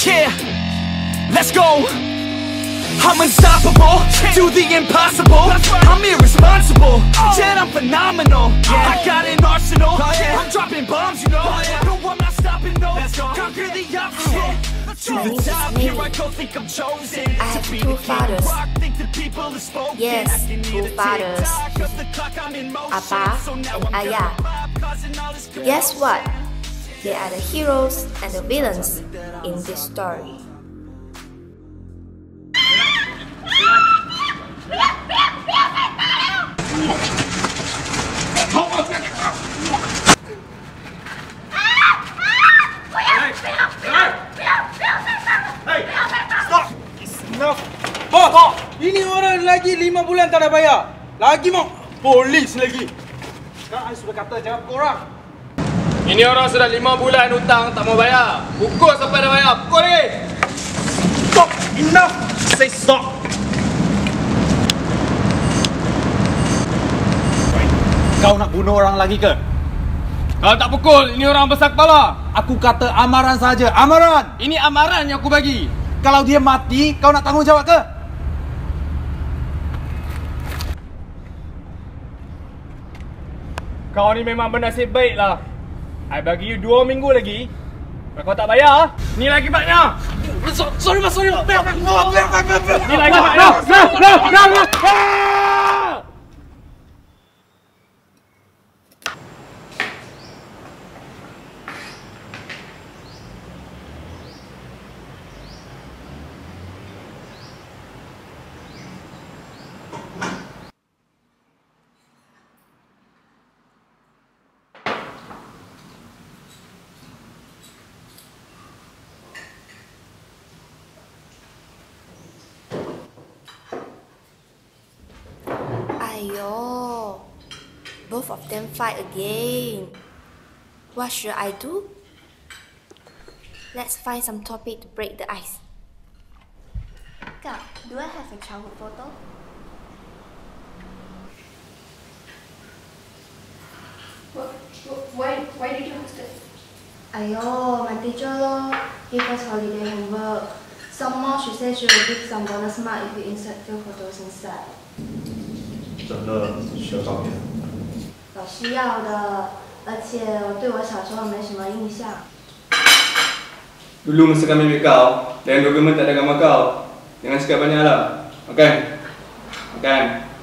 Yeah, let's go. I'm unstoppable, do the impossible. I'm irresponsible, yet I'm phenomenal. I got an arsenal, I'm dropping bombs, you know. No, I'm not stopping, no. Conquer the obstacle. To the top, here I go, think I'm chosen. I have two fathers. Yes, two fathers. Papa and Ayah. Guess what? They are the heroes and the villains in this story. Bos, ini orang lagi 5 bulan tak ada bayar. Lagi mau polis lagi. Kan saya sudah kata jangan korang. Ini orang sudah 5 bulan hutang tak mau bayar. Pukul sampai dah bayar. Pukul lagi. Stop. Enough. Say stop. Kau nak bunuh orang lagi ke? Kalau tak pukul, ini orang besar kepala. Aku kata amaran saja. Amaran. Ini amaran yang aku bagi. Kalau dia mati, kau nak tanggung jawab ke? Kau ni memang bernasib baik lah. I bagi you 2 minggu lagi. Kalau kau tak bayar, ni lagi banyak. Sorry mas, sorry mas. Ni lagi banyak. No. Ayo, both of them fight again. What should I do? Let's find some topic to break the ice. Kak, do I have a childhood photo? Why did you ask it? Ayo, my teacher lor, give us holiday homework. Some more, she said she will give some bonus mark if we insert few photos inside. 真的需要照片？ 有需要的，而且我对我小时候没什么印象。 Dulu masa kami ambil kau, dan dokumen tak ada gambar kau. Jangan cakap banyak lah. Makan. Makan.